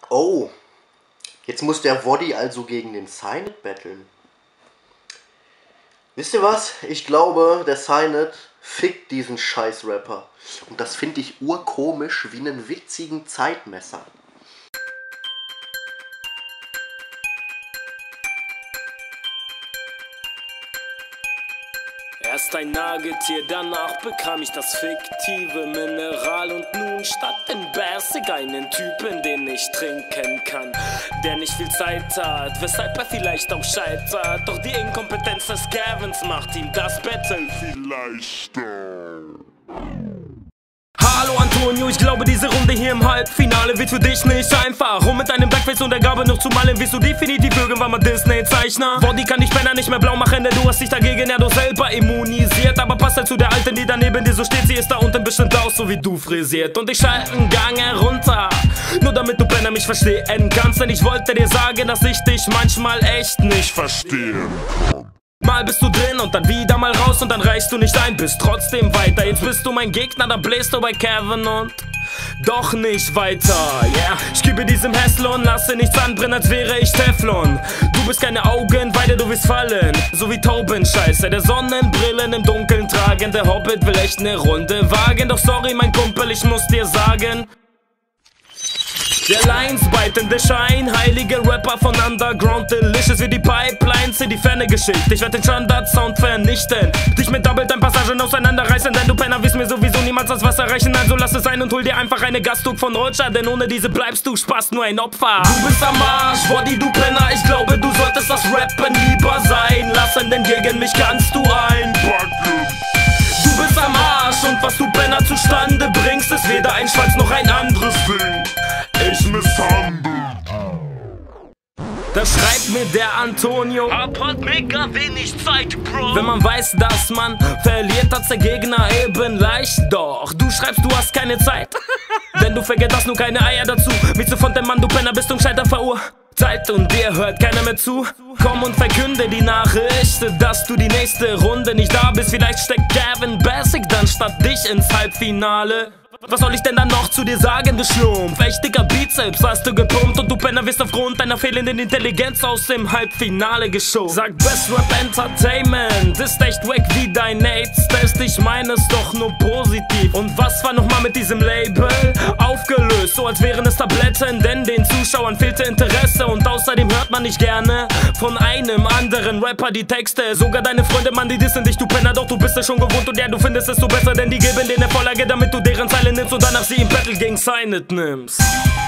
Oh, jetzt muss der Woddy also gegen den Cynet battlen. Wisst ihr was? Ich glaube, der Cynet fickt diesen Scheiß-Rapper. Und das finde ich urkomisch wie einen witzigen Zeitmesser. Erst ein Nagetier, danach bekam ich das fiktive Mineral und nun statt in Basic einen Typen, den ich trinken kann, der nicht viel Zeit hat, weshalb er vielleicht auch scheitert. Doch die Inkompetenz des Gavins macht ihm das Battle viel leichter. Hallo Antonio, ich glaube diese Runde hier im Halbfinale wird für dich nicht einfach. Um mit einem Blackface und der Gabe noch zu malen, wirst du definitiv irgendwann mal Disney-Zeichner. Woddy kann dich Penner nicht mehr blau machen, denn du hast dich dagegen ja doch selber immunisiert. Aber passt halt zu der Alten, die daneben dir so steht, sie ist da unten bestimmt auch so wie du frisiert. Und ich schalte einen Gang herunter, nur damit du Penner mich verstehen kannst. Denn ich wollte dir sagen, dass ich dich manchmal echt nicht verstehen kann. Mal bist du drin und dann wieder mal raus und dann reichst du nicht ein, bist trotzdem weiter. Jetzt bist du mein Gegner, da bläst du bei Kevin und doch nicht weiter. Yeah, ich gebe diesem Hässler und lasse nichts anbrennen, als wäre ich Teflon. Du bist keine Augenweide, du wirst fallen, so wie Taubenscheiße. Der Sonnenbrillen im Dunkeln tragen, der Hobbit will echt ne Runde wagen. Doch sorry mein Kumpel, ich muss dir sagen, der Lines-bitende scheinheilige Rapper von Underground Delicious wie die Pipelines in die Ferne geschickt. Ich werd den Standard-Sound vernichten, dich mit Double-Time-Passagen auseinanderreißen, denn du Penner wirst mir sowieso niemals das Wasser reichen. Also lass es sein und hol dir einfach eine Gastzug von Roger, denn ohne diese bleibst du Spaß nur ein Opfer. Du bist am Arsch, Woddy, du Penner, ich glaube du solltest das Rappen lieber sein lassen, denn gegen mich kannst du einpacken. Du bist am Arsch und was du Penner zustande bringst, ist weder ein Schwanz noch ein anderes Ding. Ich misshandel. Das schreibt mir der Antonio. Hab halt mega wenig Zeit, Bro. Wenn man weiß, dass man verliert, hat's der Gegner eben leicht. Doch du schreibst, du hast keine Zeit. Denn du vergisst, hast nur keine Eier dazu. Willst du von dem Mann, du Penner, bist zum Scheitern verurteilt und dir hört keiner mehr zu. Komm und verkünde die Nachricht, dass du die nächste Runde nicht da bist. Vielleicht steckt Gavin Basic dann statt dich ins Halbfinale. Was soll ich denn dann noch zu dir sagen, du Schlumpf? Echt dicker Bizeps hast du gepumpt und du Penner wirst aufgrund deiner fehlenden Intelligenz aus dem Halbfinale geschoben. Sag Best Rap Entertainment ist echt wack wie dein AIDS-Test. Ich meine es doch nur positiv. Und was war nochmal mit diesem Label? Aufgelöst, so als wären es Tabletten, denn den Zuschauern fehlte Interesse. Und außerdem hört man nicht gerne von einem anderen Rapper die Texte. Sogar deine Freunde, Mann, die dissen dich, du Penner, doch du bist es schon gewohnt. Und ja, du findest es so besser, denn die geben dir eine Vorlage, damit du deren Zeile nimmst und danach sie im Battle gegen Cynet nimmst.